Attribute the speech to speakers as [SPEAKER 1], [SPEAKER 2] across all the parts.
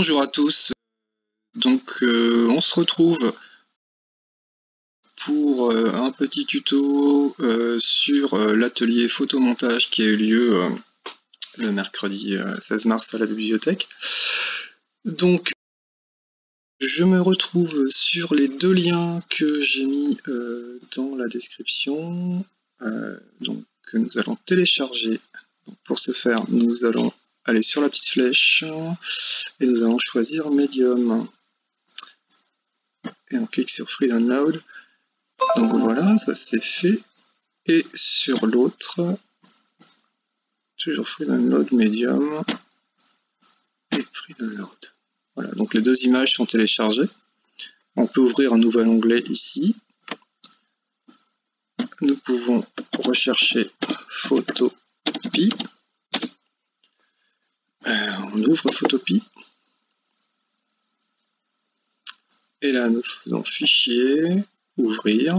[SPEAKER 1] Bonjour à tous, donc on se retrouve pour un petit tuto sur l'atelier photomontage qui a eu lieu le mercredi 16 mars à la bibliothèque. Donc je me retrouve sur les deux liens que j'ai mis dans la description, donc que nous allons télécharger. Donc, pour ce faire, nous allons aller sur la petite flèche et nous allons choisir Medium. Et on clique sur Free Download. Donc voilà, ça c'est fait. Et sur l'autre, toujours Free Download, Medium et Free Download. Voilà, donc les deux images sont téléchargées. On peut ouvrir un nouvel onglet ici. Nous pouvons rechercher Photopea. On ouvre Photopea. Et là, nous faisons Fichier, Ouvrir.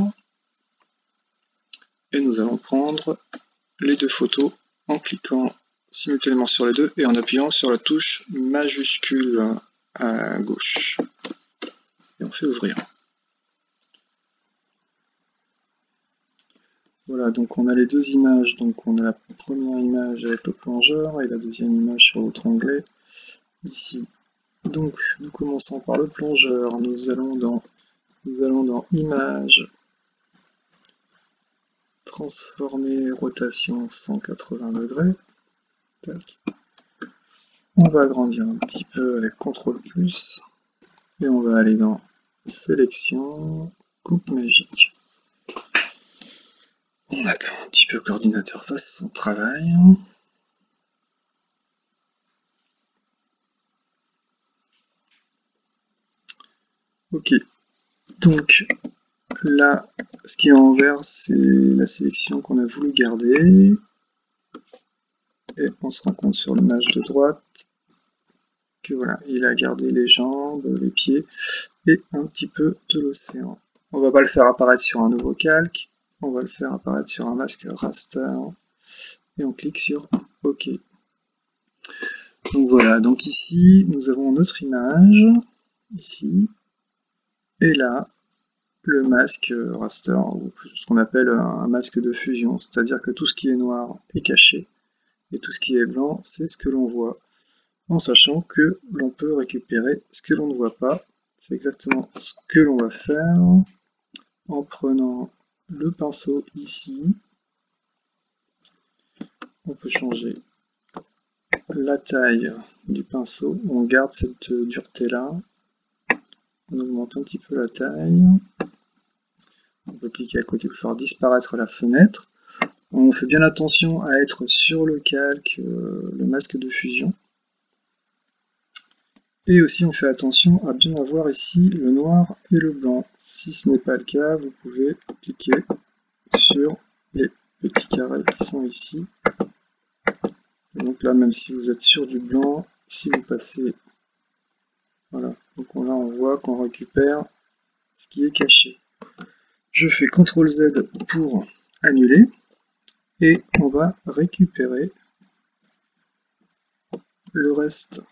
[SPEAKER 1] Et nous allons prendre les deux photos en cliquant simultanément sur les deux et en appuyant sur la touche majuscule à gauche. Et on fait Ouvrir. Voilà, donc on a les deux images. Donc on a la première image avec le plongeur et la deuxième image sur l'autre onglet ici. Donc nous commençons par le plongeur. Nous allons dans Images, Transformer, rotation 180 degrés. Tac. On va agrandir un petit peu avec CTRL+, et on va aller dans Sélection, Coupe magique. On attend un petit peu que l'ordinateur fasse son travail. Ok, donc là, ce qui est en vert, c'est la sélection qu'on a voulu garder. Et on se rend compte sur l'image de droite que voilà, il a gardé les jambes, les pieds et un petit peu de l'océan. On va pas le faire apparaître sur un nouveau calque, on va le faire apparaître sur un masque raster et on clique sur OK. Donc voilà, donc ici nous avons notre image, ici, et là le masque raster, ou ce qu'on appelle un masque de fusion, c'est-à-dire que tout ce qui est noir est caché et tout ce qui est blanc c'est ce que l'on voit, en sachant que l'on peut récupérer ce que l'on ne voit pas. C'est exactement ce que l'on va faire en prenant le pinceau ici. On peut changer la taille du pinceau, on garde cette dureté là, on augmente un petit peu la taille, on peut cliquer à côté pour faire disparaître la fenêtre. On fait bien attention à être sur le calque, le masque de fusion. Et aussi on fait attention à bien avoir ici le noir et le blanc. Si ce n'est pas le cas, vous pouvez cliquer sur les petits carrés qui sont ici. Et donc là, même si vous êtes sur du blanc, si vous passez, voilà, donc là on voit qu'on récupère ce qui est caché. Je fais CTRL Z pour annuler et on va récupérer le reste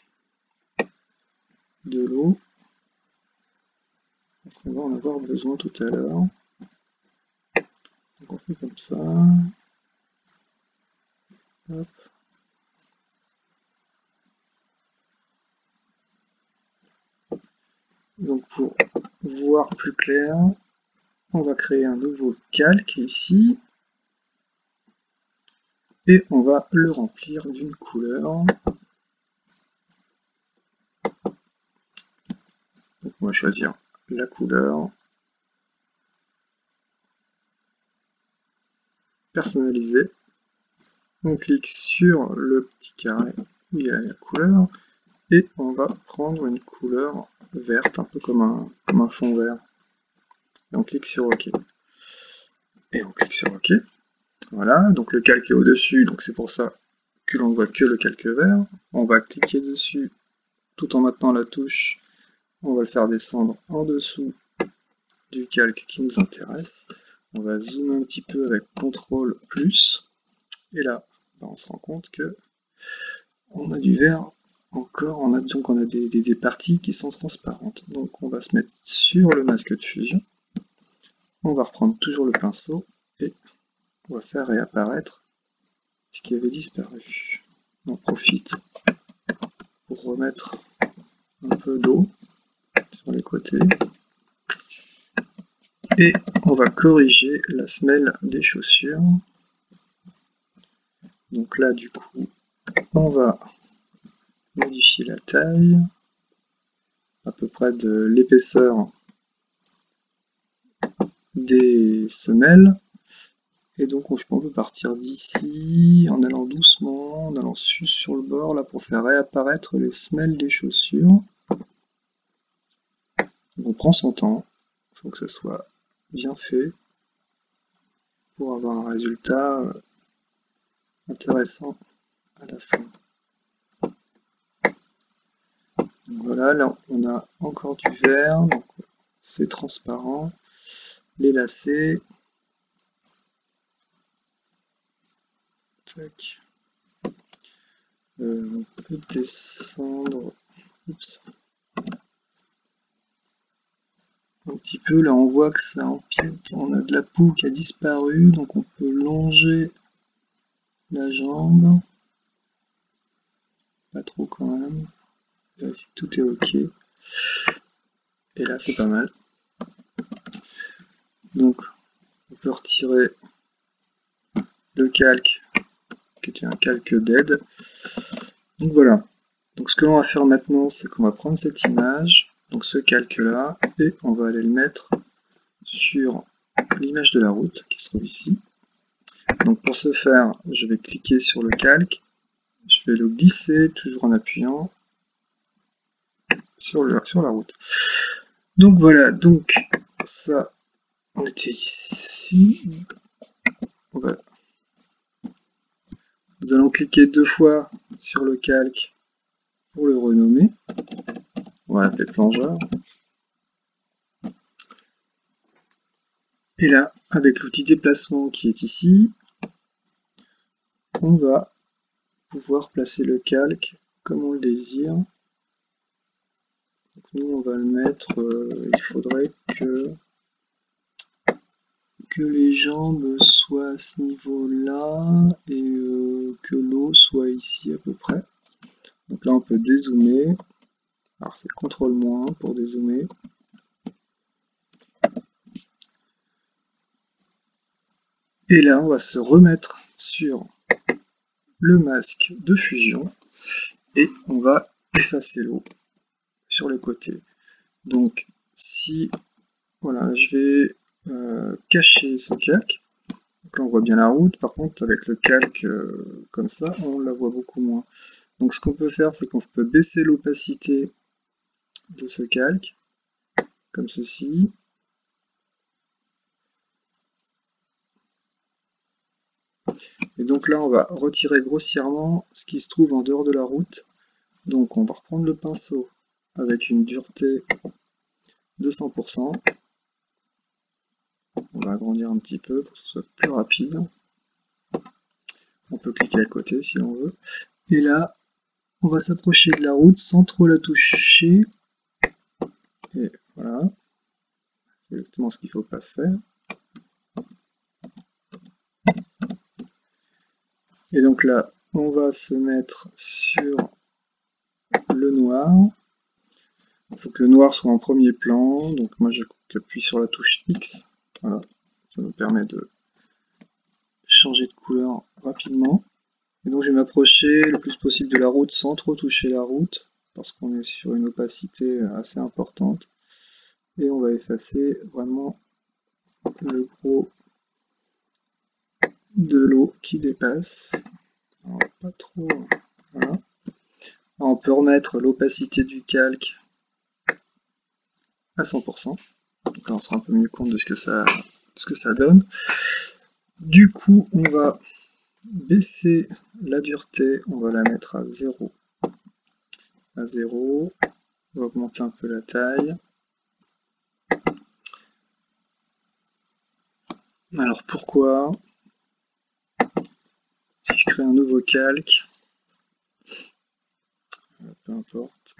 [SPEAKER 1] de l'eau, parce qu'on va en avoir besoin tout à l'heure. Donc on fait comme ça. Hop. Donc pour voir plus clair, on va créer un nouveau calque ici. Et on va le remplir d'une couleur. Donc on va choisir la couleur. Personnaliser. On clique sur le petit carré où il y a la couleur. Et on va prendre une couleur verte, un peu comme un fond vert. Et on clique sur OK. Et on clique sur OK. Voilà, donc le calque est au-dessus, donc c'est pour ça que l'on ne voit que le calque vert. On va cliquer dessus tout en maintenant la touche. On va le faire descendre en dessous du calque qui nous intéresse. On va zoomer un petit peu avec CTRL+. Et là, on se rend compte que on a du vert encore, on a des parties qui sont transparentes. Donc on va se mettre sur le masque de fusion. On va reprendre toujours le pinceau et on va faire réapparaître ce qui avait disparu. On profite pour remettre un peu d'eau sur les côtés. Et on va corriger la semelle des chaussures. Donc là, du coup, on va modifier la taille, à peu près de l'épaisseur des semelles. Et donc on peut partir d'ici en allant doucement, en allant sur le bord là pour faire réapparaître les semelles des chaussures. Donc on prend son temps, il faut que ça soit bien fait pour avoir un résultat intéressant à la fin. Donc voilà, là on a encore du vert, donc c'est transparent. Les lacets. Tac. On peut descendre. Oups. Un petit peu, là on voit que ça empiète, on a de la peau qui a disparu, donc on peut longer la jambe. Pas trop quand même. Vérifie que tout est ok. Et là c'est pas mal. Donc on peut retirer le calque, qui était un calque d'aide. Donc voilà. Donc ce que l'on va faire maintenant, c'est qu'on va prendre cette image, donc ce calque là, et on va aller le mettre sur l'image de la route qui se trouve ici. Donc pour ce faire, je vais cliquer sur le calque, je vais le glisser toujours en appuyant sur la route. Donc voilà, donc ça, on était ici. Nous allons cliquer 2 fois sur le calque pour le renommer. On va l'appeler plongeur. Et là, avec l'outil déplacement qui est ici, on va pouvoir placer le calque comme on le désire. Donc nous, on va le mettre, il faudrait que les jambes soient à ce niveau-là et que l'eau soit ici à peu près. Donc là, on peut dézoomer. Alors c'est CTRL- pour dézoomer. Et là, on va se remettre sur le masque de fusion et on va effacer l'eau sur les côtés. Donc si voilà, je vais cacher ce calque. Donc là on voit bien la route, par contre avec le calque comme ça, on la voit beaucoup moins. Donc ce qu'on peut faire, c'est qu'on peut baisser l'opacité de ce calque, comme ceci. Et donc là on va retirer grossièrement ce qui se trouve en dehors de la route. Donc on va reprendre le pinceau avec une dureté de 100%. On va agrandir un petit peu pour que ce soit plus rapide. On peut cliquer à côté si on veut. Et là, on va s'approcher de la route sans trop la toucher. Et voilà. C'est exactement ce qu'il ne faut pas faire. Et donc là, on va se mettre sur le noir. Il faut que le noir soit en premier plan. Donc moi, j'appuie sur la touche X. Voilà. Ça nous permet de changer de couleur rapidement. Et donc je vais m'approcher le plus possible de la route sans trop toucher la route, parce qu'on est sur une opacité assez importante. Et on va effacer vraiment le gros de l'eau qui dépasse. Alors, pas trop. Voilà. Alors, on peut remettre l'opacité du calque à 100%. Donc là on se rend un peu mieux compte de ce que ça donne. Du coup, on va baisser la dureté, on va la mettre à 0. À 0. On va augmenter un peu la taille. Alors pourquoi? Si je crée un nouveau calque, peu importe.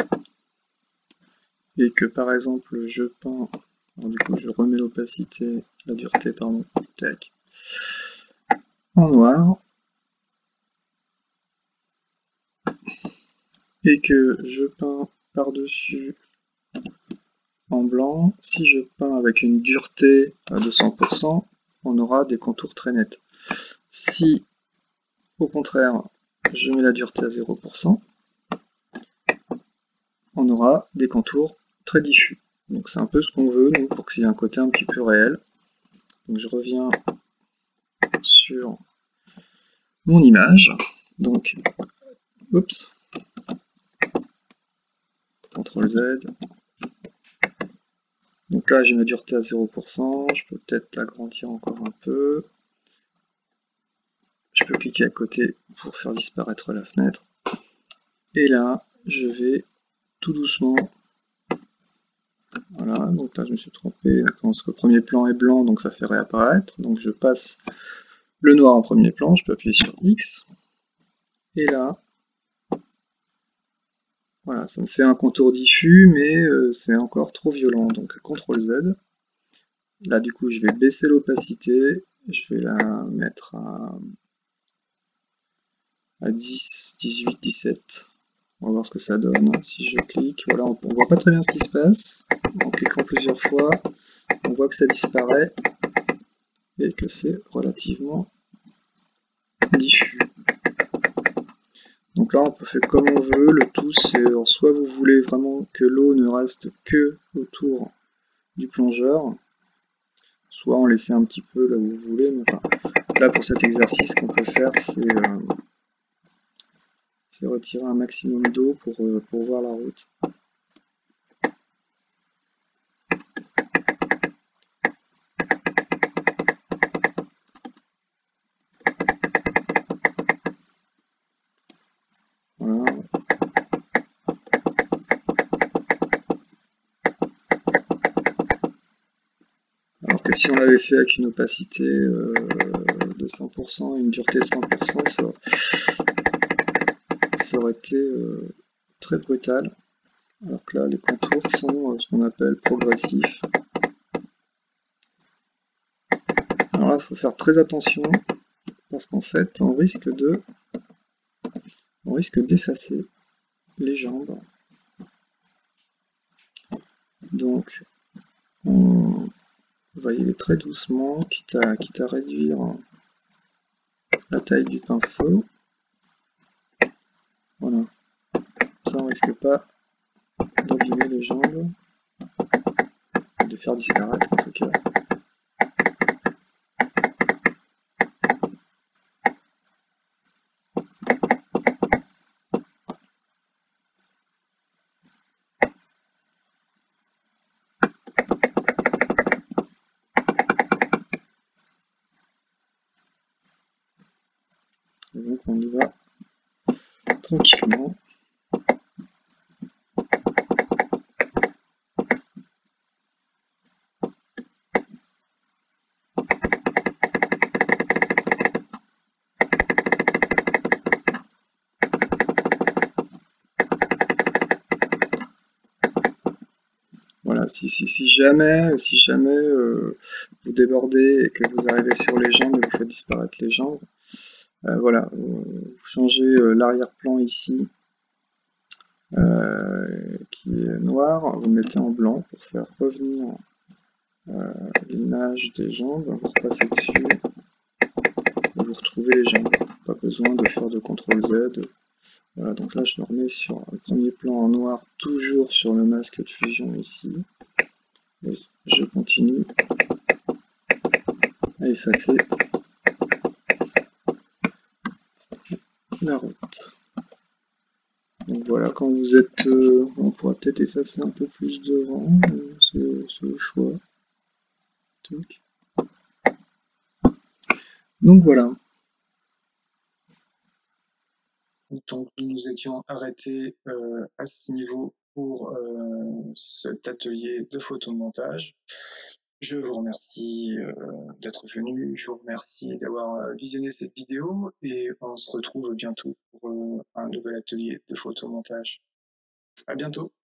[SPEAKER 1] Et que par exemple je peins, alors du coup je remets l'opacité, la dureté pardon, tac, en noir, et que je peins par-dessus en blanc, si je peins avec une dureté de 100%, on aura des contours très nets. Si au contraire je mets la dureté à 0%, on aura des contours très diffus. Donc c'est un peu ce qu'on veut nous, pour qu'il y ait un côté un petit peu réel. Donc je reviens sur mon image. Donc, oups, CTRL Z. Donc là j'ai ma dureté à 0%, je peux peut-être l'agrandir encore un peu. Je peux cliquer à côté pour faire disparaître la fenêtre. Et là, je vais tout doucement. Voilà, donc là je me suis trompé, parce que le premier plan est blanc, donc ça fait réapparaître. Donc je passe le noir en premier plan, je peux appuyer sur X. Et là, voilà, ça me fait un contour diffus, mais c'est encore trop violent. Donc CTRL Z. Là du coup je vais baisser l'opacité, je vais la mettre à 10, 18, 17. On va voir ce que ça donne. Si je clique, voilà, on voit pas très bien ce qui se passe. En cliquant plusieurs fois, on voit que ça disparaît et que c'est relativement diffus. Donc là, on peut faire comme on veut. Le tout, c'est soit vous voulez vraiment que l'eau ne reste que autour du plongeur, soit en laisser un petit peu là où vous voulez. Mais enfin, là, pour cet exercice, ce qu'on peut faire, c'est retirer un maximum d'eau pour voir la route. Voilà. Alors que si on l'avait fait avec une opacité de 100% et une dureté de 100%, ça aurait été très brutal. Alors que là, les contours sont ce qu'on appelle progressifs. Alors là, il faut faire très attention, parce qu'en fait, on risque d'effacer les jambes. Donc, on va y aller très doucement, quitte à réduire la taille du pinceau. Voilà. Ça, on risque pas d'abîmer les jambes, de faire disparaître en tout cas. Et donc on y va tranquillement. Voilà, si jamais vous débordez et que vous arrivez sur les jambes et vous faites disparaître les jambes, voilà, vous changez l'arrière-plan ici, qui est noir, vous le mettez en blanc pour faire revenir l'image des jambes, vous repassez dessus, et vous retrouvez les jambes. Pas besoin de faire de CTRL Z. Voilà, donc là je le remets sur le premier plan en noir, toujours sur le masque de fusion ici. Et je continue à effacer la route. Donc voilà, quand vous êtes... on pourra peut-être effacer un peu plus devant, c'est au choix. Donc voilà. Donc nous nous étions arrêtés à ce niveau pour cet atelier de photomontage. Je vous remercie d'être venu, je vous remercie d'avoir visionné cette vidéo et on se retrouve bientôt pour un nouvel atelier de photomontage. À bientôt.